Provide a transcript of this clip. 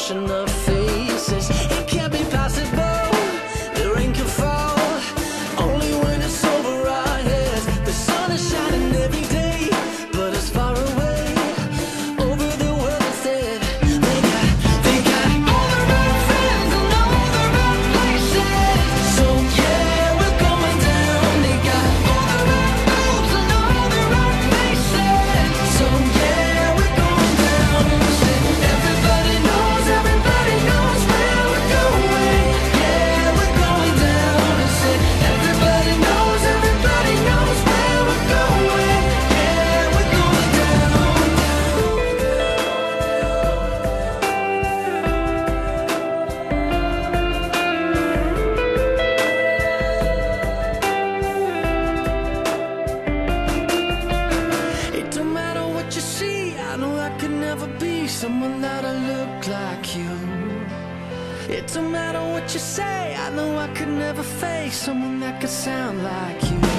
ocean of faces. It can't be possible, the rain can fall only when it's over our heads. The sun is shining every day, but it's far away over the world instead. They got all the wrong friends and all the wrong places. So yeah, we're going down. They got all the wrong moves and all the wrong faces. So yeah, we're going down. Everybody knows where we're going. Yeah, we're going down. Everybody knows where we're going. Yeah, we're going down. It don't matter what you see, I know I could never be someone that'll look like you. It don't matter what you say, I know I could never face someone that could sound like you.